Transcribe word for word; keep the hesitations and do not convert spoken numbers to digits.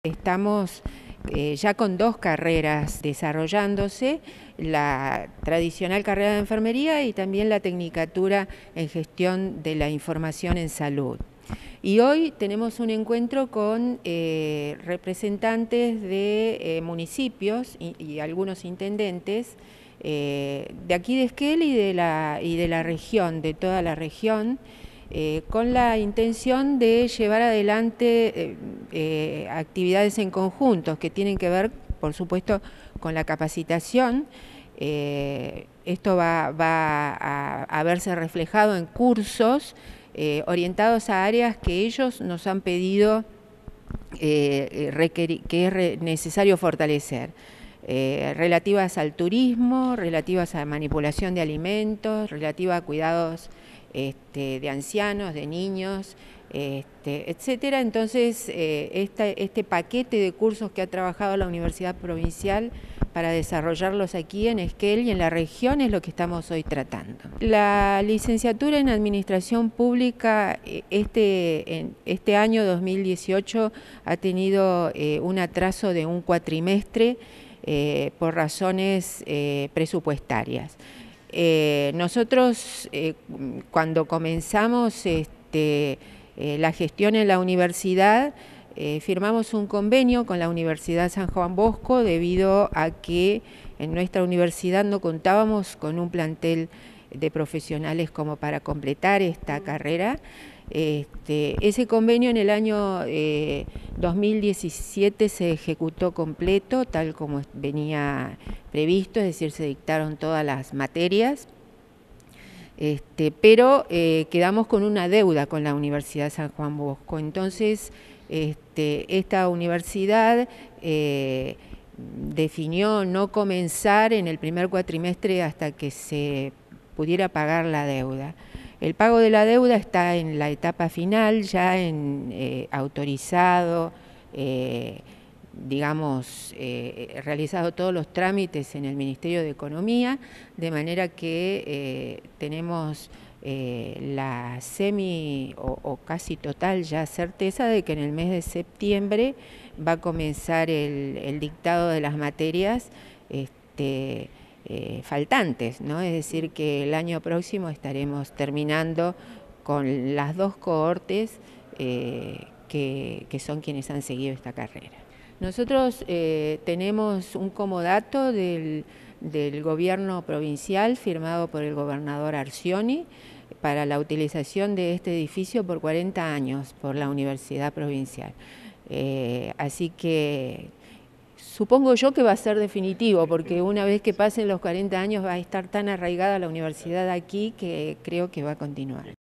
Estamos eh, ya con dos carreras desarrollándose, la tradicional carrera de enfermería y también la tecnicatura en gestión de la información en salud. Y hoy tenemos un encuentro con eh, representantes de eh, municipios y, y algunos intendentes eh, de aquí de Esquel y de la, y de la región, de toda la región, Eh, con la intención de llevar adelante eh, eh, actividades en conjuntos que tienen que ver, por supuesto, con la capacitación. Eh, esto va, va a, a verse reflejado en cursos eh, orientados a áreas que ellos nos han pedido eh, que es necesario fortalecer. Eh, relativas al turismo, relativas a manipulación de alimentos, relativas a cuidados este, de ancianos, de niños, este, etcétera. Entonces, eh, esta, este paquete de cursos que ha trabajado la Universidad Provincial para desarrollarlos aquí en Esquel y en la región es lo que estamos hoy tratando. La licenciatura en Administración Pública este, en este año dos mil dieciocho ha tenido eh, un atraso de un cuatrimestre Eh, por razones eh, presupuestarias. Eh, nosotros eh, cuando comenzamos este, eh, la gestión en la universidad, eh, firmamos un convenio con la Universidad San Juan Bosco debido a que en nuestra universidad no contábamos con un plantel de profesionales como para completar esta carrera. Este, ese convenio en el año eh, dos mil diecisiete se ejecutó completo, tal como venía previsto, es decir, se dictaron todas las materias, este, pero eh, quedamos con una deuda con la Universidad San Juan Bosco. Entonces, este, esta universidad eh, definió no comenzar en el primer cuatrimestre hasta que se pudiera pagar la deuda. El pago de la deuda está en la etapa final, ya en eh, autorizado, eh, digamos, eh, realizado todos los trámites en el Ministerio de Economía, de manera que eh, tenemos eh, la semi o, o casi total ya certeza de que en el mes de septiembre va a comenzar el, el dictado de las materias este, Eh, faltantes, ¿no? Es decir, que el año próximo estaremos terminando con las dos cohortes eh, que, que son quienes han seguido esta carrera. Nosotros eh, tenemos un comodato del, del gobierno provincial firmado por el gobernador Arcioni para la utilización de este edificio por cuarenta años por la Universidad Provincial. Eh, así que supongo yo que va a ser definitivo, porque una vez que pasen los cuarenta años va a estar tan arraigada la universidad aquí que creo que va a continuar.